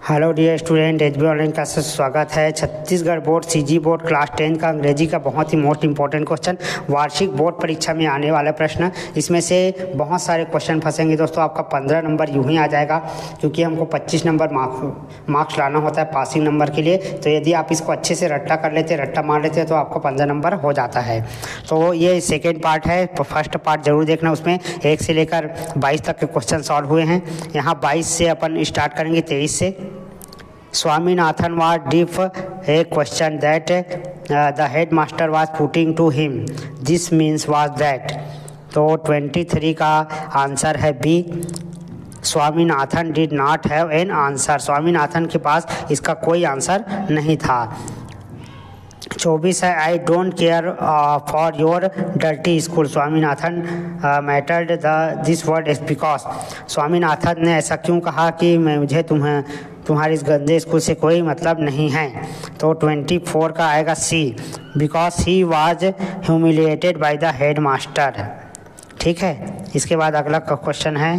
Hello dear student, HB online classes स्वागत है। Chhattisgarh board CG board class 10 का अंग्रेजी का बहुत ही मोस्ट इंपॉर्टेंट क्वेश्चन, वार्षिक बोर्ड परीक्षा में आने वाला प्रश्न। इसमें से बहुत सारे क्वेश्चन फंसेंगे दोस्तों। आपका 15 नंबर यूं ही आ जाएगा, क्योंकि हमको 25 नंबर मार्क्स लाना होता है पासिंग नंबर के लिए। तो यदि आप इसको अच्छे से रट्टा कर लेते, रट्टा मार लेते, तो आपका 15 नंबर हो जाता है। तो ये सेकेंड पार्ट है। फर्स्ट पार्ट जरूर देखना, उसमें 1 से लेकर 22 तक के क्वेश्चन सॉल्व हुए हैं। यहाँ 22 से अपन स्टार्ट करेंगे, 23 से। Swaminathan was deaf a question that the headmaster was putting to him. This means was that. तो 23 का आंसर है B. Swaminathan did not have an answer. Swaminathan के पास इसका कोई आंसर नहीं था। 24 है I don't care for your dirty school. Swaminathan muttered this word is because. Swaminathan ने ऐसा क्यों कहा कि मुझे तुम्हारे इस गंदे स्कूल से कोई मतलब नहीं है। तो 24 का आएगा C, because he was humiliated by the head master. ठीक है, इसके बाद अगला क्वेश्चन है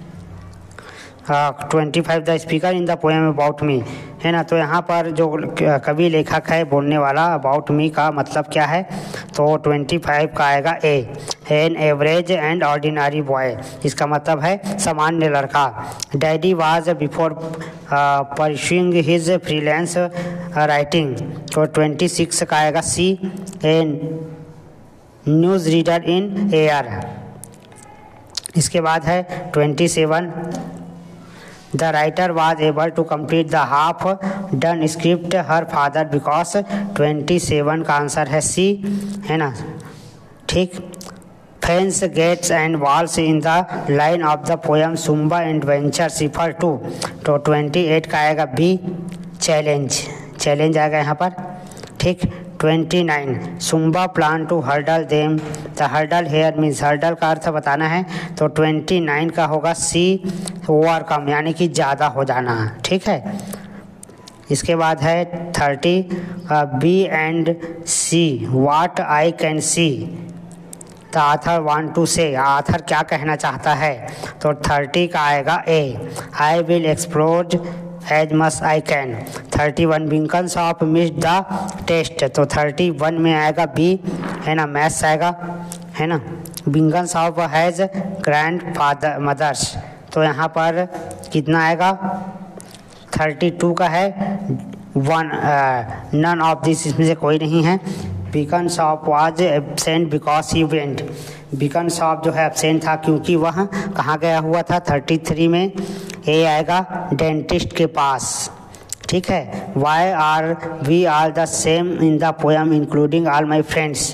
25 the speaker in the poem about me, है ना। तो यहाँ पर जो कवि लेखक है बोलने वाला, अबाउट मी का मतलब क्या है। तो 25 का आएगा A, an average and ordinary boy. इसका मतलब है सामान्य लड़का। Daddy was before pursuing his freelance writing. तो 26 का आएगा C, an news reader in air. इसके बाद है 27, the writer was able to complete the half done script her father because. 27 का आंसर है सी, है ना। ठीक, fences gates and walls in the line of the poem Sumba adventures refer to. तो 28 का आएगा बी, चैलेंज। चैलेंज आएगा यहाँ पर। ठीक, 29, Sumba plan to hurdle them. The hurdle here means, hurdle का अर्थ बताना है। तो 29 का होगा सी, ओवरकम, यानी कि ज़्यादा हो जाना। ठीक है, इसके बाद है 30, B and C what I can see. The author want to say, author क्या कहना चाहता है। तो 30 का आएगा A, I will explore as much I can. 31, Binkins of miss the test. तो 31 में आएगा बी, है ना, मैथ्स आएगा, है ना। Binkins of has grandfather mothers. तो यहाँ पर कितना आएगा, 32 का है वन, नन ऑफ दिस, इसमें से कोई नहीं है। Binkins of was absent because he went. Binkins of जो है एबसेंट था क्योंकि वह कहाँ गया हुआ था। 33 में ए आएगा, डेंटिस्ट के पास। ठीक है, why are we are the same in the poem including all my friends.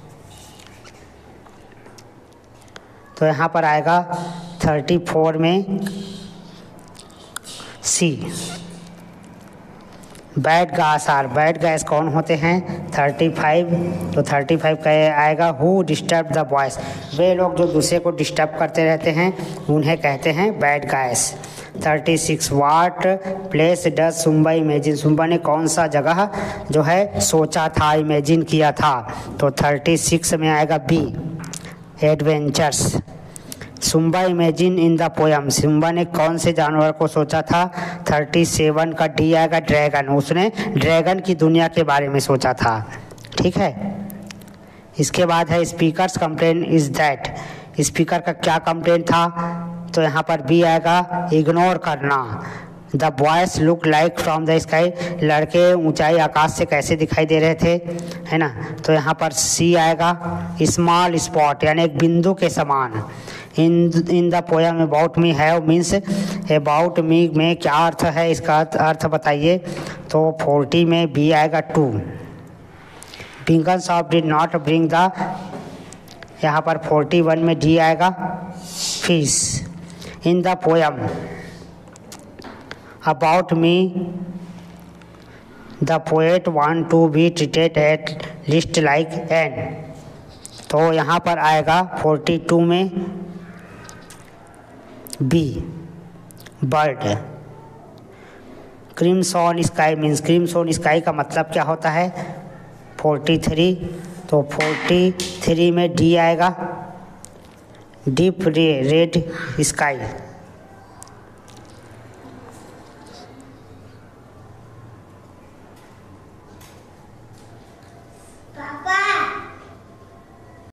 तो यहाँ पर आएगा 34 में C, bad guys are. Bad guys कौन होते हैं। 35, तो 35 का आएगा हु डिस्टर्ब द बॉयज। वे लोग जो दूसरे को डिस्टर्ब करते रहते हैं उन्हें कहते हैं bad guys. 36, what place does Sumba imagine. Sumba ने कौन सा जगह जो है सोचा था, इमेजिन किया था। तो 36 में आएगा B, adventures. Sumba imagine in the poem. Sumba ने कौन से जानवर को सोचा था। 37 का डी आएगा, ड्रैगन। उसने ड्रैगन की दुनिया के बारे में सोचा था। ठीक है, इसके बाद है speakers complain is that. Speaker का क्या कंप्लेन था। तो यहाँ पर बी आएगा, इग्नोर करना। The boys look like from the sky. लड़के ऊंचाई आकाश से कैसे दिखाई दे रहे थे, है ना। तो यहाँ पर सी आएगा, स्मॉल स्पॉट, यानी एक बिंदु के समान। In the poem about me have means, about me में क्या अर्थ है, इसका अर्थ बताइए। तो 40 में बी आएगा 2। Binkins of did not bring the, यहाँ पर 41 में डी आएगा, fish. In the poem about me the poet want to be treated at least like an. तो यहाँ पर आएगा 42 में B, bird. Crimson sky means, crimson sky का मतलब क्या होता है। 43, तो 43 में डी आएगा, डीप रेड स्काई।